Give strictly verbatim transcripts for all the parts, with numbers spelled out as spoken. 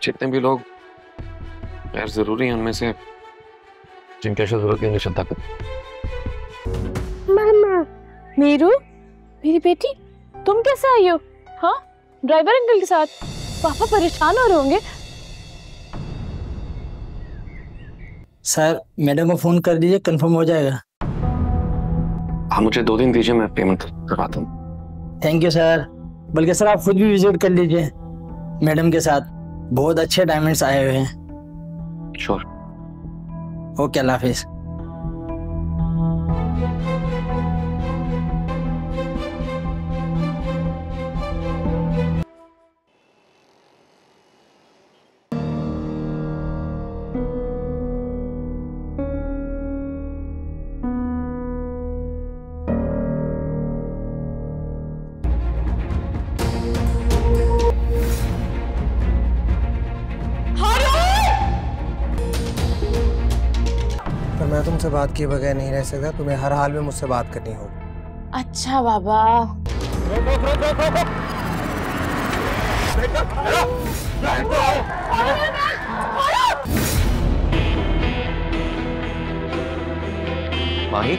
जितने भी लोग यार जरूरी हैं, उनमें से जिनकी ऐसी जरूरत नहीं निश्चित ताकत। मामा, मीरू, मेरी बेटी, तुम कैसे आई हो? हाँ, ड्राइवर अंकल के साथ। पापा परेशान हो रहे होंगे। सर, मैडम को फोन कर दीजिए, कंफर्म हो जाएगा। हाँ, मुझे दो दिन दीजिए, मैं पेमेंट करवाता हूँ। Thank you sir. बल्कि सर आप खुद भी विजिट कर लीजिए मैडम के साथ, बहुत अच्छे डायमंड्स आए हुए हैं। श्योर। ओके, अल्लाह हाफिज। पर मैं तुमसे बात किए बगैर नहीं रह सकता, तुम्हें हर हाल में मुझसे बात करनी होगी। अच्छा बाबा। माही,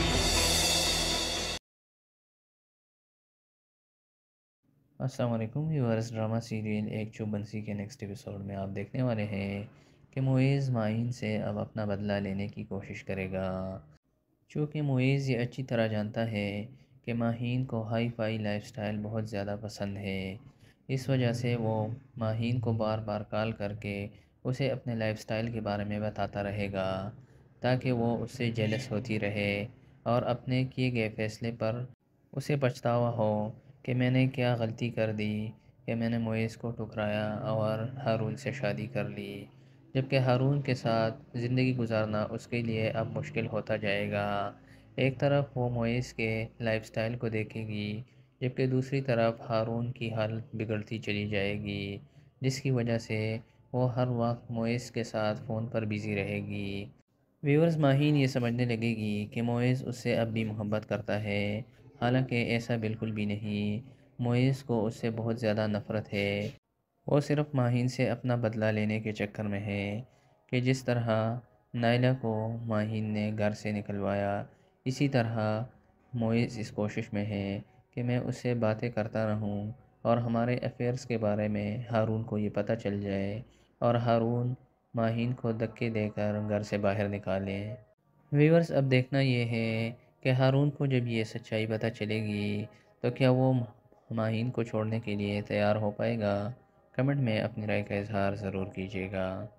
अस्सलाम वालेकुम व्यूअर्स। ड्रामा सीरियल एक चुभन सी के नेक्स्ट एपिसोड में आप देखने वाले हैं कि मुइज़ माहीन से अब अपना बदला लेने की कोशिश करेगा। चूँकि मुइज़ ये अच्छी तरह जानता है कि माहीन को हाई फाई लाइफस्टाइल बहुत ज़्यादा पसंद है, इस वजह से वो माहीन को बार बार कॉल करके उसे अपने लाइफस्टाइल के बारे में बताता रहेगा, ताकि वो उससे जेलस होती रहे और अपने किए गए फ़ैसले पर उसे पछतावा हो कि मैंने क्या गलती कर दी कि मैंने मुइज़ को ठुकराया और हारून से शादी कर ली, जबकि हारून के साथ ज़िंदगी गुजारना उसके लिए अब मुश्किल होता जाएगा। एक तरफ वो मुइज़ के लाइफस्टाइल को देखेगी, जबकि दूसरी तरफ हारून की हालत बिगड़ती चली जाएगी, जिसकी वजह से वो हर वक्त मुइज़ के साथ फ़ोन पर बिज़ी रहेगी। व्यूअर्स, माहीन ये समझने लगेगी कि मुइज़ उससे अब भी मोहब्बत करता है, हालांकि ऐसा बिल्कुल भी नहीं। मुइज़ को उससे बहुत ज़्यादा नफ़रत है। वो सिर्फ़ माहीन से अपना बदला लेने के चक्कर में है कि जिस तरह नायला को माहीन ने घर से निकलवाया, इसी तरह मुइज़ इस कोशिश में है कि मैं उससे बातें करता रहूं और हमारे अफेयर्स के बारे में हारून को ये पता चल जाए और हारून माहीन को धक्के देकर घर से बाहर निकालें। व्यूअर्स, अब देखना ये है कि हारून को जब ये सच्चाई पता चलेगी तो क्या वो माहीन को छोड़ने के लिए तैयार हो पाएगा। कमेंट में अपनी राय का इजहार ज़रूर कीजिएगा।